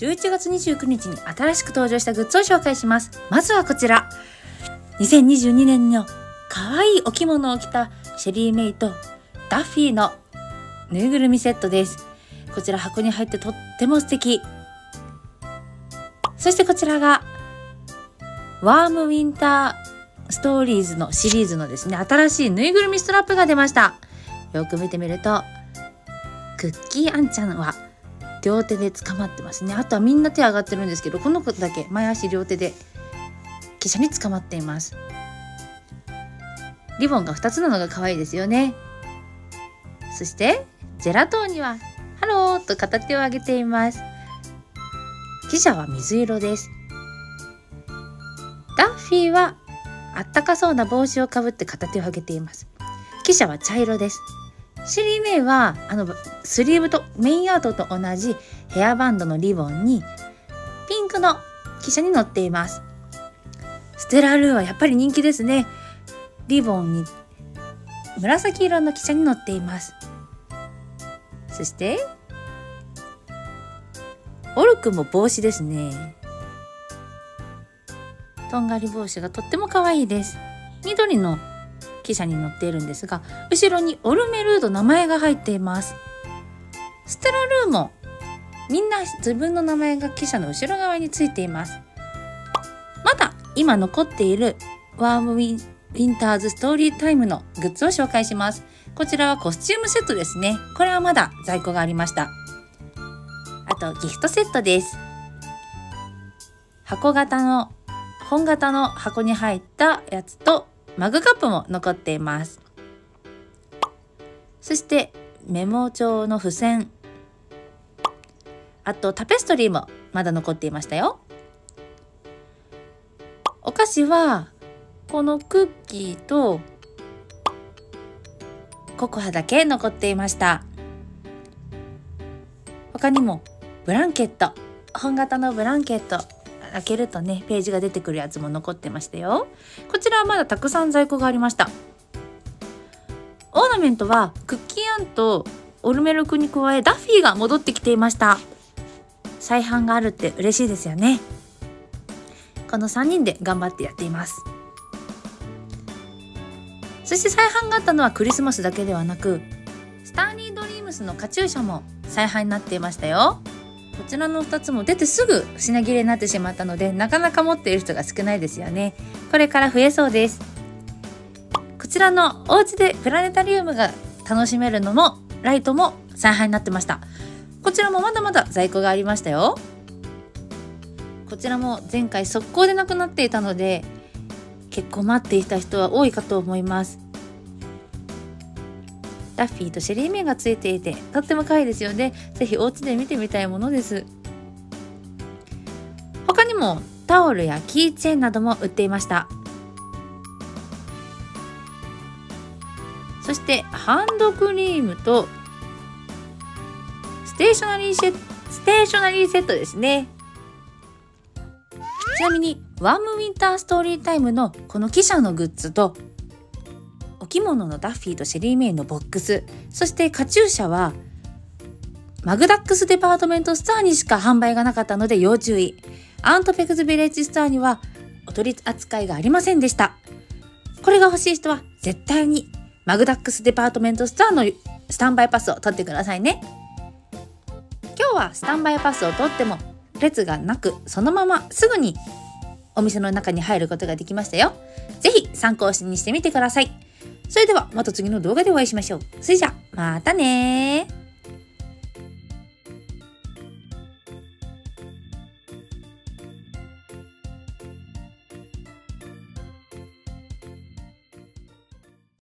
11月29日に新しく登場したグッズを紹介します。まずはこちら。2022年の可愛いお着物を着たシェリーメイとダッフィーのぬいぐるみセットです。こちら箱に入ってとっても素敵。そしてこちらがワームウィンターストーリーズのシリーズのですね、新しいぬいぐるみストラップが出ました。よく見てみると、クッキーアンちゃんは両手で捕まってますね。あとはみんな手上がってるんですけど、この子だけ前足両手で汽車に捕まっています。リボンが2つなのが可愛いですよね。そしてジェラトーニはハローと片手を上げています。汽車は水色です。ダッフィーはあったかそうな帽子をかぶって片手を上げています。汽車は茶色です。シェリーメイはスリーブとメインアートと同じヘアバンドのリボンにピンクの汽車に乗っています。ステラ・ルーはやっぱり人気ですね。リボンに紫色の汽車に乗っています。そしてオルクも帽子ですね。とんがり帽子がとっても可愛いです。緑の汽車に乗っているんですが、後ろにオルメルーと名前が入っています。ステラ・ルーもみんな自分の名前が汽車の後ろ側についています。まだ今残っているワームウィンターズストーリータイムのグッズを紹介します。こちらはコスチュームセットですね。これはまだ在庫がありました。あとギフトセットです。本型の箱に入ったやつとマグカップも残っています。そしてメモ帳の付箋、あとタペストリーもまだ残っていましたよ。お菓子はこのクッキーとココアだけ残っていました。他にもブランケット、本型のブランケット、開けるとねページが出てくるやつも残ってましたよ。こちらはまだたくさん在庫がありました。オーナメントはクッキーアンとオルメルクに加えダッフィーが戻ってきていました。再販があるって嬉しいですよね。この3人で頑張ってやっています。そして再販があったのはクリスマスだけではなく、スターニードリームスのカチューシャも再販になっていましたよ。こちらの2つも出てすぐ品切れになってしまったので、なかなか持っている人が少ないですよね。これから増えそうです。こちらのお家でプラネタリウムが楽しめるのもライトも再販になってました。こちらもまだまだ在庫がありましたよ。こちらも前回速攻でなくなっていたので、結構待っていた人は多いかと思います。ダッフィーとシェリーメイがついていてとっても可愛いですよね。ぜひお家で見てみたいものです。他にもタオルやキーチェーンなども売っていました。そしてハンドクリームとステーショナリーセットですね。ちなみにワームウィンターストーリータイムのこの汽車のグッズとお着物のダッフィーとシェリーメイのボックス、そしてカチューシャはマグダックスデパートメントスターにしか販売がなかったので要注意。アントペクズビレッジスターにはお取り扱いがありませんでした。これが欲しい人は絶対にマグダックスデパートメントスターのスタンバイパスを取ってくださいね。今日はスタンバイパスを取っても列がなく、そのまますぐにお店の中に入ることができましたよ。ぜひ参考にしてみてください。それではまた次の動画でお会いしましょう。それじゃまたねー。